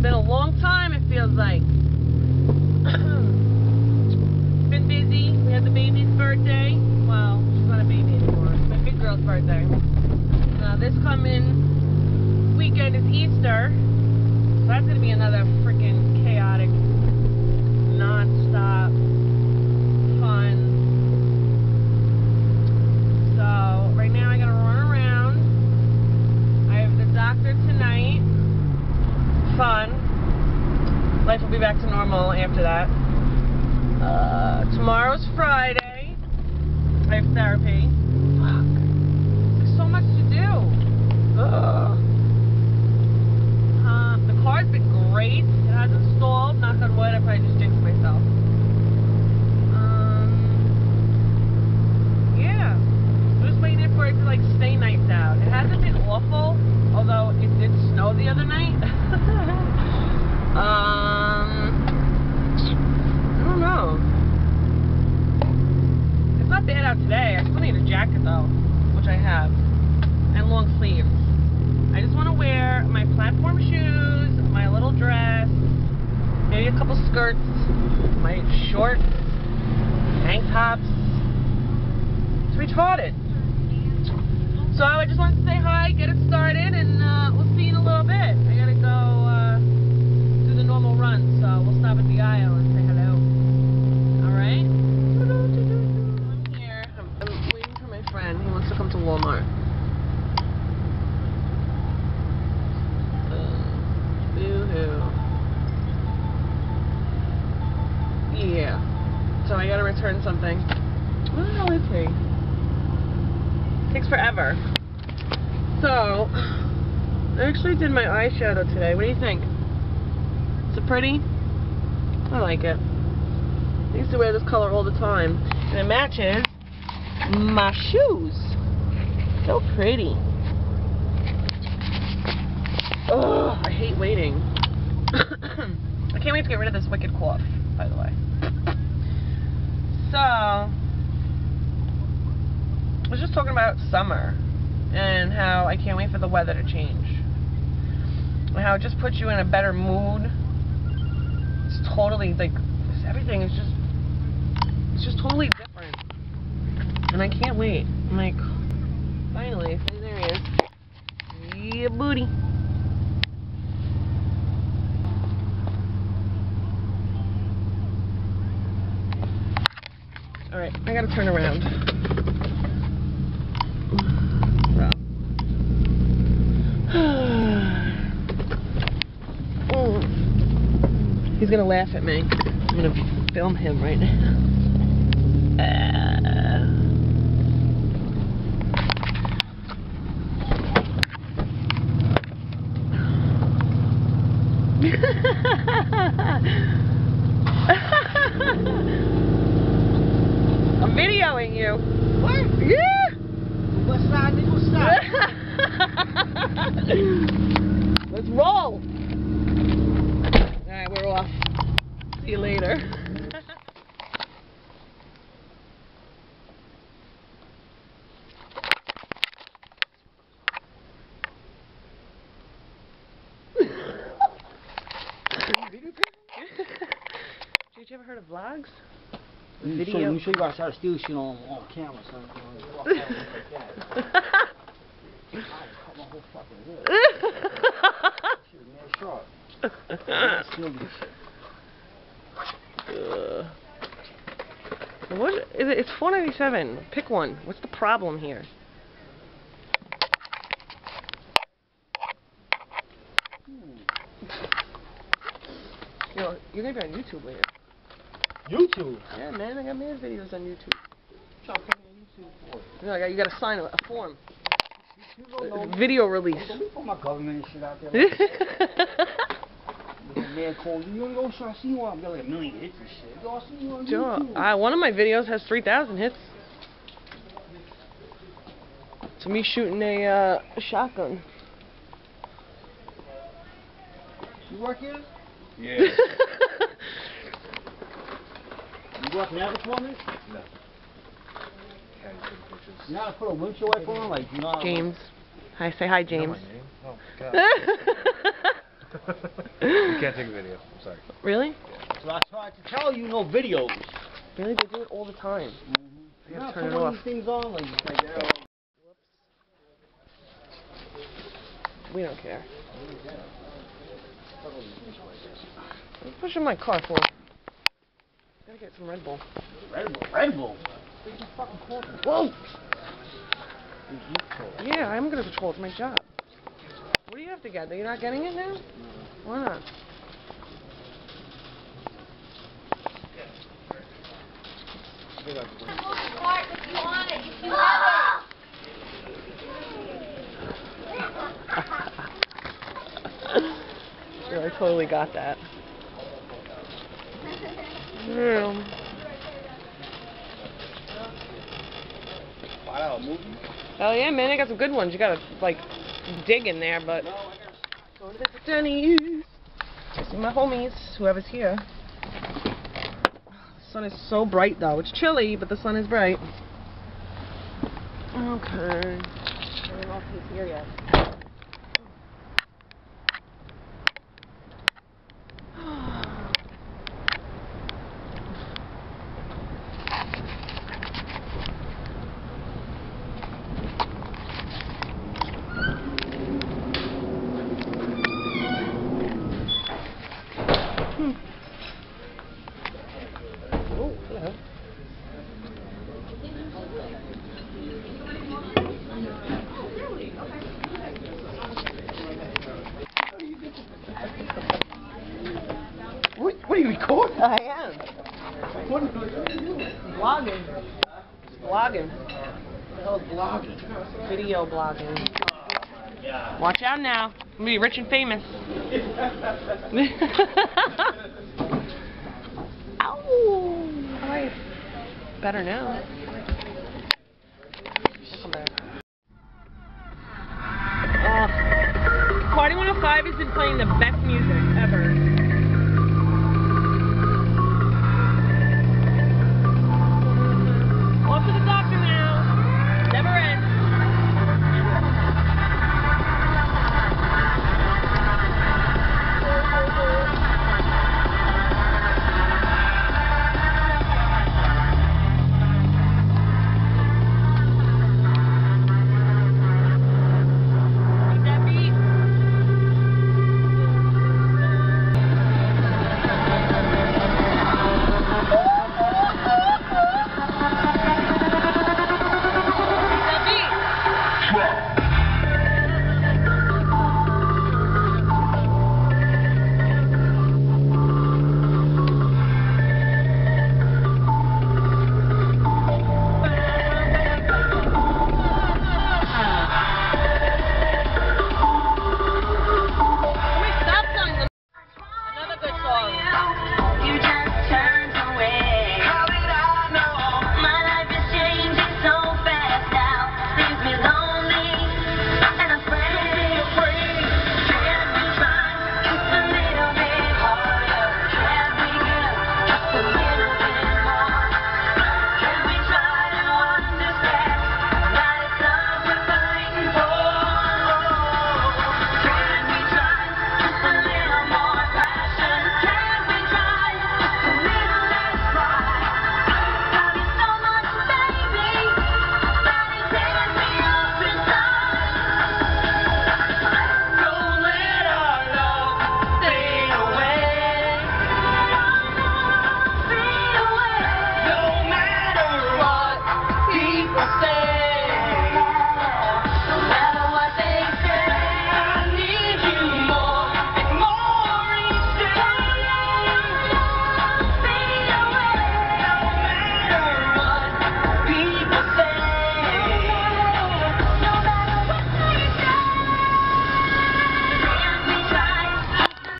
been a long time, it feels like. Been busy. We had the baby's birthday. Well, she's not a baby anymore. It's my big girl's birthday. This coming weekend is Easter. So that's going to be another freaking chaotic, non-stop fun. So, right now I got to run around. I have the doctor tonight. Fun. Life will be back to normal after that. Tomorrow's Friday. I have therapy. Fuck. There's so much to do. The car's been great. It hasn't stalled. Knock on wood. I probably just jinxed myself. Yeah. I'm just waiting for it to like stay nice out. It hasn't been awful, although it did snow the other night. I don't know. It's not bad out today. I still need a jacket though, which I have, and long sleeves. I just want to wear my platform shoes, my little dress, maybe a couple skirts, my short tank tops. It's retarded. So I just wanted to say hi, get it started, and we'll see you in a little bit. I gotta go do the normal run, so we'll stop at the aisle and say hello. Alright? I'm here. I'm waiting for my friend. He wants to come to Walmart. Boo-hoo. Yeah. So I gotta return something. What the hell is he? Takes forever. So, I actually did my eyeshadow today. What do you think? Is it pretty? I like it. I used to wear this color all the time. And it matches my shoes. So pretty. Ugh, I hate waiting. I can't wait to get rid of this wicked cough, by the way. So, I was just talking about summer and how I can't wait for the weather to change. And how it just puts you in a better mood. It's totally, like, everything is just, it's just totally different. And I can't wait. I'm like, finally, there he is. Yeah, booty. Alright, I gotta turn around. He's gonna laugh at me. I'm gonna film him right now. I'm videoing you. What? Yeah! What side? What side? Let's roll. Alright, we're off. See you later. Did you ever heard of vlogs? Video. You show you guys how to steal shit on camera, so you walk out like that. I cut my whole fucking lip. Shit was mad sharp. What is it? It's $4.97. Pick one. What's the problem here? You know, you're gonna be on YouTube later. YouTube? Yeah, man, I got mad videos on YouTube. What you put me on YouTube for? You know, you gotta sign a form. Video release. Don't be putting my government and shit out there. Man called you, yo, so I see you on, got like 1 million hits and shit. Yo, I see you on YouTube. One of my videos has 3,000 hits. It's me shooting a shotgun. You work here? Yeah. You work in advertisement? No. You know how to put a windshield wiper on? Like, you know how James. Hi, say hi, James. Oh, God. You can't take a video. I'm sorry. Really? So I tried to tell you, no videos. Really? They do it all the time. You have to know, turn put it one off. of these things on, like We don't care. What are you pushing my car for? Gotta get some Red Bull. Red Bull? Whoa! Yeah, I'm gonna patrol. It's my job. What do you have to get? Are you not getting it now? Why not? Yeah, I totally got that. Yeah. Hell yeah, man, I got some good ones. You gotta, like, dig in there, but... Going to visit Denny's. I see my homies, whoever's here. The sun is so bright, though. It's chilly, but the sun is bright. Okay. I don't know if he's here yet. Oh, hello. What are you recording? I am. What are you doing? Vlogging. Vlogging. What the hell is blogging? Video blogging. Watch out now. I'm gonna be rich and famous. Ow! Alright. Better now. Come back. Party 105 has been playing the best music ever.